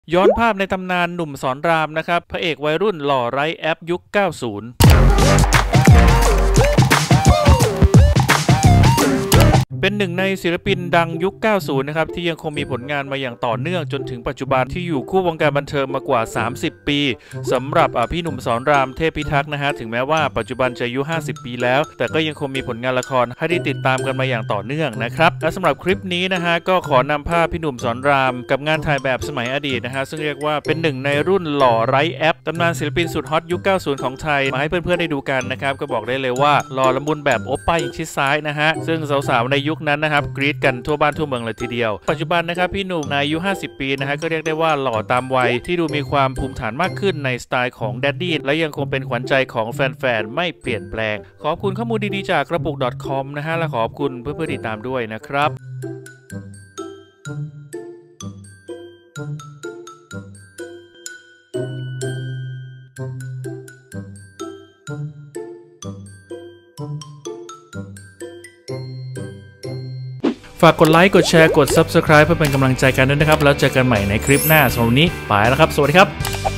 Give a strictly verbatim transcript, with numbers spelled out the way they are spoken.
ย้อนภาพในตำนานหนุ่มสอนรามนะครับพระเอกวัยรุ่นหล่อไร้แอปยุค เก้าสิบเป็นหนึ่งในศิลปินดังยุค เก้าสิบ นะครับที่ยังคงมีผลงานมาอย่างต่อเนื่องจนถึงปัจจุบันที่อยู่คู่วงการบันเทิงมากว่า สามสิบ ปีสำหรับพี่หนุ่มสอนรามเทพพิทักษ์นะฮะถึงแม้ว่าปัจจุบันจะอายุ ห้าสิบ ปีแล้วแต่ก็ยังคงมีผลงานละครให้ได้ติดตามกันมาอย่างต่อเนื่องนะครับและสำหรับคลิปนี้นะฮะก็ขอนำภาพพี่หนุ่มสอนรามกับงานถ่ายแบบสมัยอดีตนะฮะซึ่งเรียกว่าเป็นหนึ่งในรุ่นหล่อไร้แอปตำนานศิลปินสุดฮอตยุค เก้าสิบ ของไทยมาให้เพื่อนๆได้ดูกันนะครับก็บอกได้เลยว่าหล่อละมุนแบบโอปป้าอย่างชิดซ้ายนะฮะซึ่งสาวๆในยุคนั้นนะครับกรี๊ดกันทั่วบ้านทั่วเมืองเลยทีเดียวปัจจุบันนะครับพี่หนุ่มอายุห้าสิบปีนะฮะก็เรียกได้ว่าหล่อตามวัยที่ดูมีความภูมิฐานมากขึ้นในสไตล์ของแดดดี้และยังคงเป็นขวัญใจของแฟนๆไม่เปลี่ยนแปลงขอบคุณข้อมูลดีๆจากกระปุก .com นะฮะและขอบคุณเพื่อนๆติดตามด้วยนะครับฝากกดไลค์กดแชร์กด ซับสไครบ์ เพื่อเป็นกำลังใจกันด้วยนะครับแล้วเจอกันใหม่ในคลิปหน้าสำหรับวันนี้ไปแล้วครับสวัสดีครับ